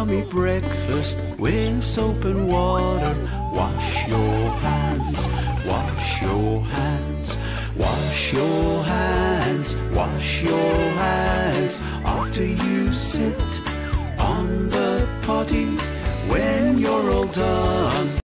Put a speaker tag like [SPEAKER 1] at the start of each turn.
[SPEAKER 1] yummy breakfast with soap and water. Wash your hands, wash your hands, wash your hands, wash your hands after you sit on the potty when you're all done.